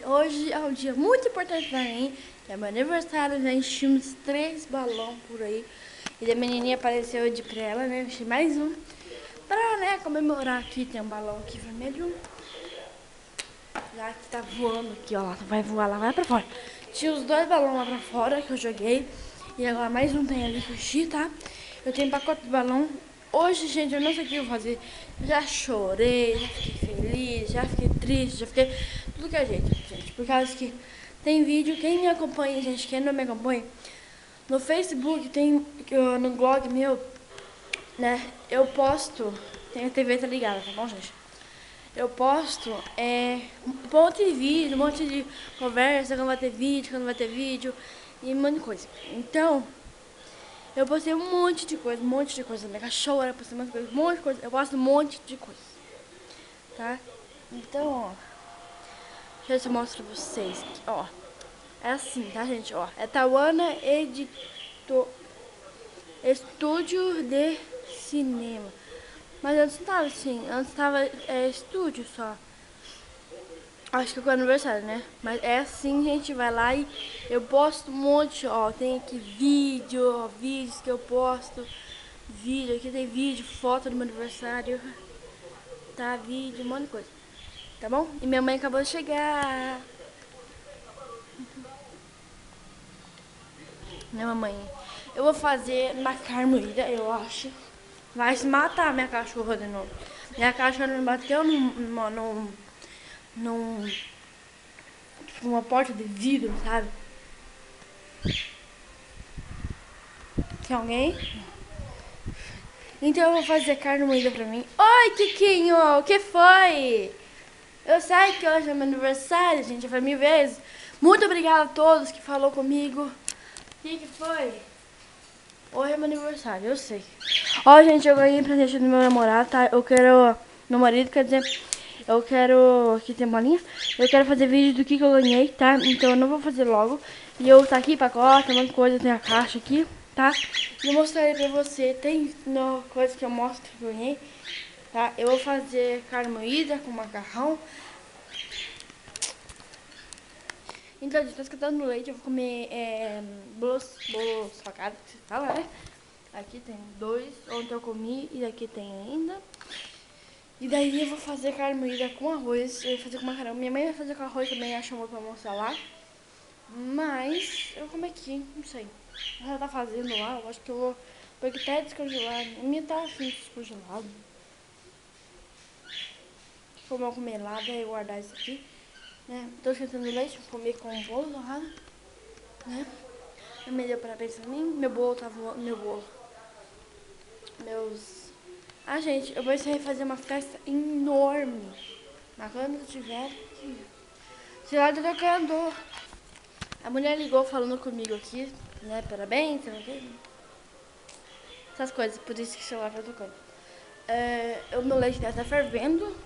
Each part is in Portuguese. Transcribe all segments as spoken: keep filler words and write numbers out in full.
hoje é um dia muito importante pra mim, que é meu aniversário, já enchi uns três balões por aí. E a menininha apareceu de pra ela, né? Enchi mais um. Pra, né, comemorar aqui, tem um balão aqui vermelho. Já que tá voando aqui, ó, vai voar lá, vai pra fora. Tinha os dois balões lá pra fora que eu joguei. E agora mais um tem ali que eu enchi, tá? Eu tenho um pacote de balão. Hoje, gente, eu não sei o que eu vou fazer. Já chorei, já fiquei feliz, já fiquei triste, já fiquei tudo que é jeito, gente. Por causa que tem vídeo, quem me acompanha, gente, quem não me acompanha, no Facebook tem, no blog meu, né, eu posto, tem a T V tá ligada, tá bom, gente? Eu posto é, um monte de vídeo, um monte de conversa, quando vai ter vídeo, quando vai ter vídeo, e um monte de coisa. Então, eu postei um monte de coisa, um monte de coisa. Minha cachorra, eu postei um monte de coisa, um monte de coisa. Eu posto um monte de coisa, tá? Então, ó, deixa eu mostrar pra vocês aqui, ó. É assim, tá, gente? Ó, é Tauana Editor... Estúdio de Cinema. Mas antes não tava assim, antes tava é, estúdio só. Acho que foi aniversário, né? Mas é assim, gente, vai lá e eu posto um monte, ó. Tem aqui vídeo, ó, vídeos que eu posto. Vídeo, aqui tem vídeo, foto do meu aniversário. Tá, vídeo, um monte de coisa. Tá bom? E minha mãe acabou de chegar. Minha mamãe. Eu vou fazer na carne moída, eu acho. Vai se matar minha cachorra de novo. Minha cachorra me bateu num, num, num, tipo, uma porta de vidro, sabe? Tem alguém? Então eu vou fazer carne moída pra mim. Oi, Tiquinho! O que foi? Eu sei que hoje é meu aniversário, gente. Já foi mil vezes. Muito obrigada a todos que falou comigo. O que, que foi? Hoje é meu aniversário, eu sei. Ó, gente, eu ganhei presente do meu namorado, tá? Eu quero... Meu marido, quer dizer... Eu quero... Aqui tem bolinha. Eu quero fazer vídeo do que, que eu ganhei, tá? Então eu não vou fazer logo. E eu tá aqui, pacote, um monte de coisa. Tem a caixa aqui, tá? E eu mostrarei pra você. Tem no, coisa que eu mostro que eu ganhei, tá? Eu vou fazer carne moída com macarrão. Então, gente, tá escutando leite. Eu vou comer é, bolo, bolo salgado, que se fala, né? Aqui tem dois, ontem eu comi e aqui tem ainda. E daí eu vou fazer carne moída com arroz, eu vou fazer com macarrão. Minha mãe vai fazer com arroz também, ela chamou pra almoçar lá. Mas eu como aqui, não sei. Ela tá fazendo lá, eu acho que eu vou... Porque tá descongelado, a minha tá assim, descongelado. Como eu comer lá, daí eu guardar isso aqui, né? Tô esquentando leite, vou comer com um bolo torrado, né? Eu me deu parabéns pra mim, meu bolo tá voando, meu bolo. Meus... Ah, gente, eu pensei em fazer uma festa enorme. Mas quando eu tiver... Se lá tá tocando... A mulher ligou falando comigo aqui, né? Parabéns, sei lá o quê. Essas coisas, por isso que o celular tá tocando. É, o meu leite deve estar fervendo.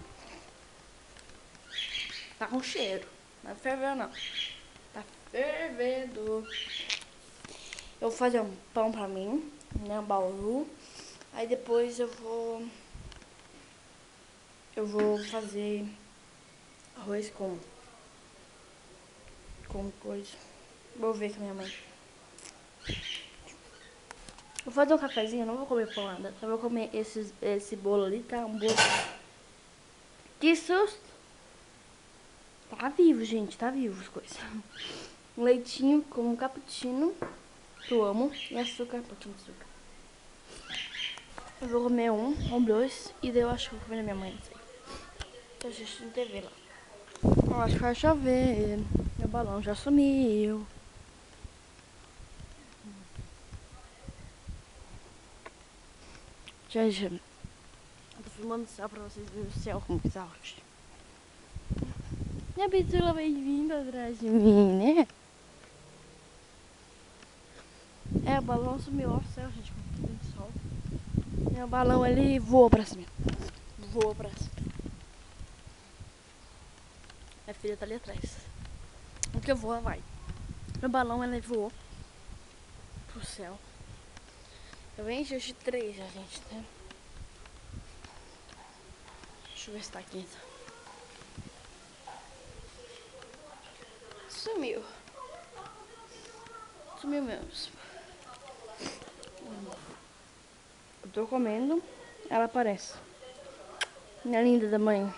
Tá com cheiro. Não tá fervendo, não. Tá fervendo. Eu vou fazer um pão pra mim, né? Um bauru. Aí depois eu vou... Eu vou fazer arroz com... Com coisa. Vou ver com a minha mãe. Vou fazer um cafezinho, não vou comer pão nada. Só vou comer esse, esse bolo ali, tá? Um bolo. Que susto! Tá vivo, gente. Tá vivo as coisas. Um leitinho com um cappuccino, que eu amo. E açúcar, um pouquinho de açúcar. Eu vou comer um, ou dois. E daí eu acho que vou comer na minha mãe, não sei. Tô assistindo T V lá. Eu acho que vai chover. Meu balão já sumiu. Gente, eu tô filmando o céu pra vocês verem o céu como que tá hoje. Minha Betula vem vindo atrás de mim, né? É, o balão sumiu ao céu, gente, com um pouquinho de sol. Meu balão, ele voou pra cima. Voou pra cima. Minha filha tá ali atrás. O que voa, vai. Meu balão, ele voou pro céu. Eu enchi hoje três já, gente, né? Deixa eu ver se tá quente. sumiu. Sumiu mesmo. Eu tô comendo, ela aparece. Minha linda da mãe.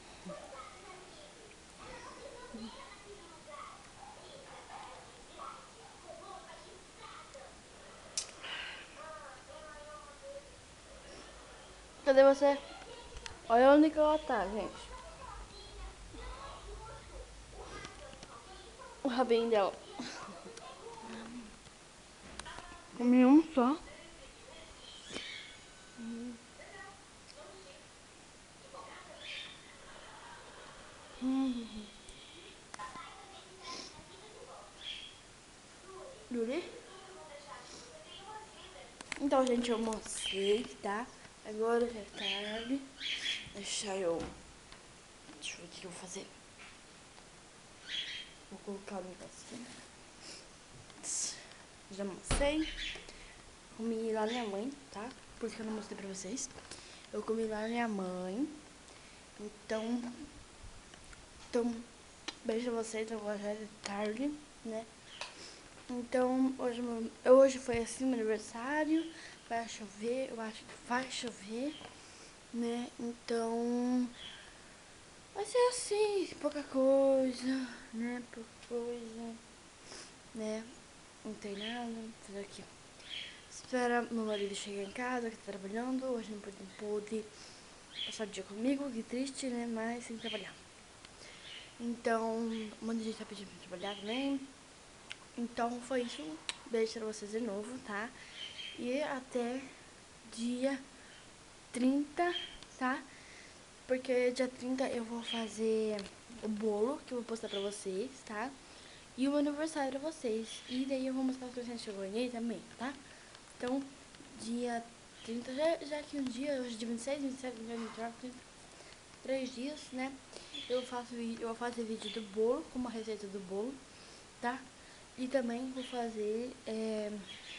Cadê você? Olha onde que ela tá, gente. O rabinho dela. Comi um só. Hum. Hum. Juri? Então, gente, eu almocei, tá? Agora já é tarde. Deixa eu... Deixa eu ver o que eu vou fazer. Vou colocar o negocinho. Já almocei. Comi lá na minha mãe, tá? Porque eu não mostrei pra vocês. Eu comi lá na minha mãe. Então... Então... Beijo a vocês, agora já é tarde, né? Então, hoje, hoje foi assim, meu aniversário. Vai chover, eu acho que vai chover, né? Então, vai ser assim, pouca coisa, né? Pouca coisa, né? Não tem nada, fazer aqui. Espera meu marido chegar em casa, que tá trabalhando. Hoje não pude, não pude passar o dia comigo, que triste, né? Mas sem trabalhar. Então, um monte de gente tá pedindo pra trabalhar também. Então, foi isso. Beijo pra vocês de novo, tá? E até dia trinta, tá? Porque dia trinta eu vou fazer o bolo que eu vou postar pra vocês, tá? E o meu aniversário pra vocês. E daí eu vou mostrar as coisas que eu ganhei também, tá? Então, dia trinta, já, já que um dia, hoje é dia vinte e seis, vinte e sete, vinte e oito, vinte e nove, trinta, três dias, né? Eu faço eu vou fazer vídeo do bolo, com uma receita do bolo, tá? E também vou fazer, é,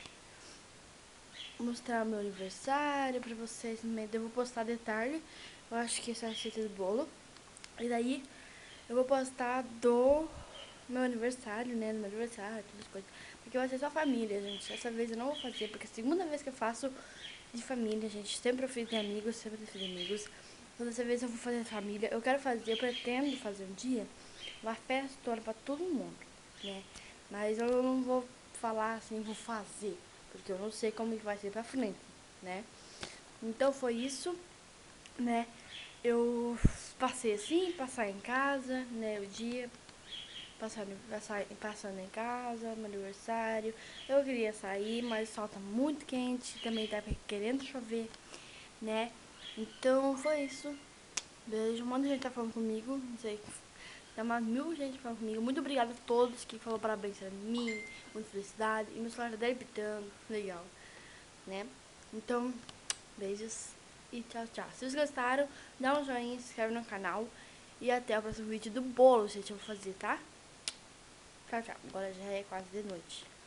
mostrar meu aniversário pra vocês. Eu vou postar de tarde. Eu acho que essa é a receita do bolo. E daí eu vou postar do meu aniversário, né? Do meu aniversário, todas as coisas. Porque vai ser só família, gente. Essa vez eu não vou fazer, porque é a segunda vez que eu faço de família, gente. Sempre eu fiz de amigos, sempre eu fiz de amigos. Então dessa vez eu vou fazer de família. Eu quero fazer, eu pretendo fazer um dia uma festa pra todo mundo, né? Mas eu não vou falar assim, vou fazer, porque eu não sei como que vai ser pra frente, né? Então foi isso, né? Eu passei assim, passar em casa, né? O dia, passando, passar, passando em casa, meu aniversário. Eu queria sair, mas o sol tá muito quente, também tá querendo chover, né? Então foi isso. Beijo, um monte de gente tá falando comigo, não sei. Tem umas mil gente falando comigo. Muito obrigada a todos que falaram parabéns pra mim, muita felicidade. E meu celular tá debitando, legal, né? Então, beijos e tchau, tchau. Se vocês gostaram, dá um joinha, se inscreve no canal. E até o próximo vídeo do bolo, gente, eu vou fazer, tá? Tchau, tchau. Agora já é quase de noite.